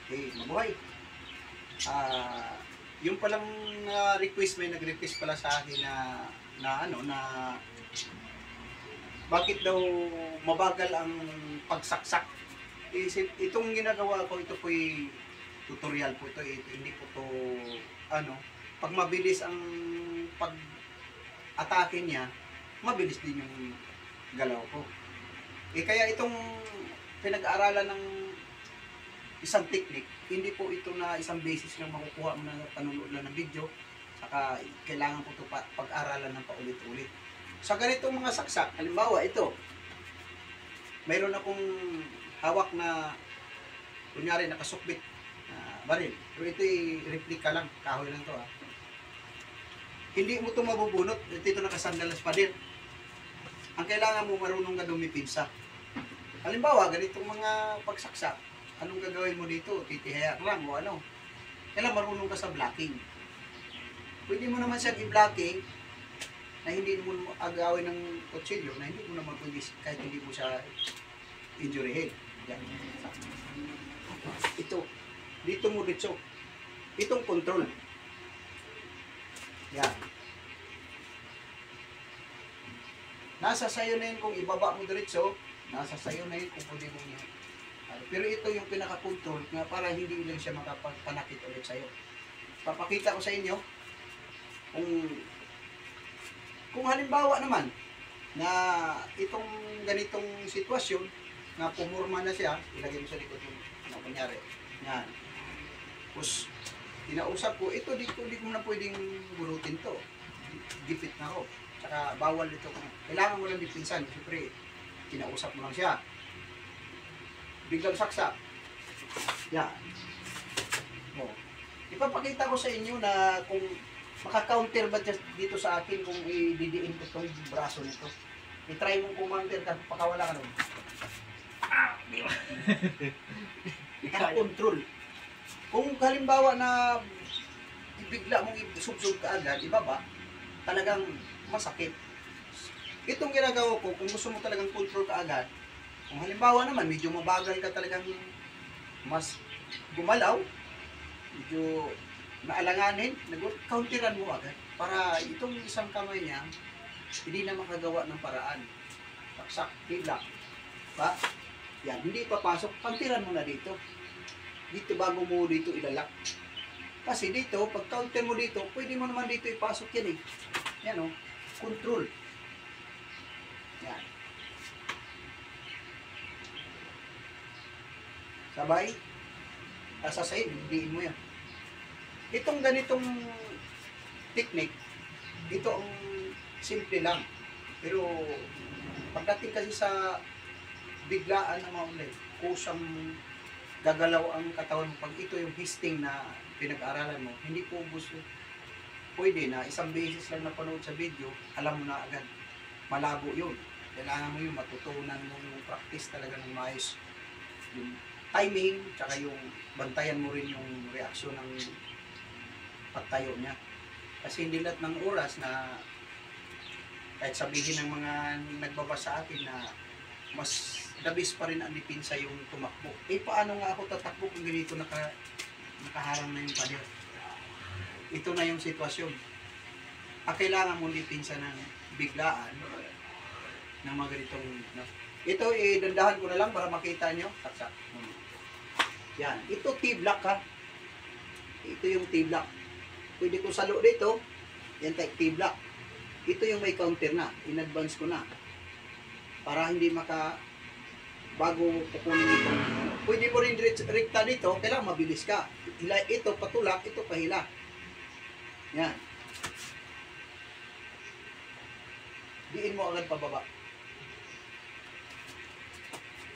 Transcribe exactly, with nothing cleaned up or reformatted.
Okay, mabuhay. Ah, yung palang uh, request, may nag-request pala sa akin na na ano na bakit daw mabagal ang pagsaksak. Isip, itong ginagawa ko, ito po'y tutorial po ito, ito hindi po to ano, pag mabilis ang pag-atake niya, mabilis din yung galaw ko. Eh kaya itong pinag-aaralan ng isang technique, hindi po ito na isang basis lang makukuha mo na panunood lang ng video, saka kailangan po ito pag-aralan ng paulit-ulit. Sa ganitong mga saksak, halimbawa ito, mayroon akong hawak na kunyari nakasukbit na baril, pero ito'y replika lang, kahoy lang to ha. Hindi mo ito mabubunot, ito nakasandalas pa din. Ang kailangan mo marunong ka dumipinsa. Halimbawa, ganitong mga pagsaksak, anong gagawin mo dito? Titihayak lang o ano? Kailangan marunong ka sa blocking. Pwede mo naman siyang i-blocking na hindi mo agawin ng kutsilyo, na hindi mo naman pwede kahit hindi mo siya injuryhin. Yan. Ito. Dito mo dito. Itong control. Yan. Nasa sayo na yun kung ibaba mo diretso, nasa sayo na yun kung pwede mo yun. Pero ito yung pinaka-control nga para hindi lang siya makapagpanakit ulit sa'yo. Papakita ko sa inyo kung kung halimbawa naman na itong ganitong sitwasyon na pumurma na siya, ilagay mo sa likod yung ano kunyari. Yan. Tapos, tinausap ko, ito dito, di ko na pwedeng burutin to. Gipit na ako. Tsaka bawal dito. Kailangan mo lang dipinsan. Siyempre, kinausap mo lang siya. Biglang saksak. Yan. O. Ipapakita ko sa inyo na kung maka-counter ba dito sa akin kung i-didiin ko itong braso nito. I-try mong kumanter ka, pakawala ka nun. Ah! Di ba? Naka-control. Kung halimbawa na bigla mong isubsub ka agad, ibaba, talagang masakit. Itong ginagawa ko, kung gusto mo talagang control ka agad, kung halimbawa naman, medyo mabagal ka talagang mas gumalaw, medyo naalanganin, nag-counteran mo agad para itong isang kamay niya hindi na makagawa ng paraan. Saksak, hila. Ba? Yan, hindi papasok, counteran mo na dito. Dito bago mo dito ilalak. Kasi dito, pag counter mo dito, pwede mo naman dito ipasok yan eh. Yan o, control. Yan. Sabay, sasayin, hindiin mo yan. Itong ganitong technique, ito ang simple lang. Pero pagdating kasi sa biglaan na maulay, kusang gagalaw ang katawan mo. Pag ito yung histing na pinag-aralan mo, hindi po gusto. Pwede na isang beses lang napanood sa video, alam mo na agad. Malabo yun. Kailangan mo yung matutunan mo yung practice talaga ng maayos. Yung timing, tsaka yung bantayan mo rin yung reaksyon ng pagtayo niya. Kasi hindi lahat ng oras na kahit sabihin ng mga nagbabasa sa akin na mas dabis pa rin ang dipinsa yung tumakbo. Eh paano nga ako tatakbo kung ganito naka, nakaharang na yung pader? Ito na yung sitwasyon. Ah, kailangan mong dipinsa ng biglaan ng mga ganitong no? Ito, idandahan ko na lang para makita nyo. Taksak. Yan. Ito T-block ha. Ito yung T-block. Pwede ko salo dito. Yan type T-block. Ito yung may counter na. In-advance ko na. Para hindi maka bago kukunin ito. Pwede mo rin rekta dito. Kailangan mabilis ka. Ito patulak. Ito pahila. Yan. Diin mo agad pababa.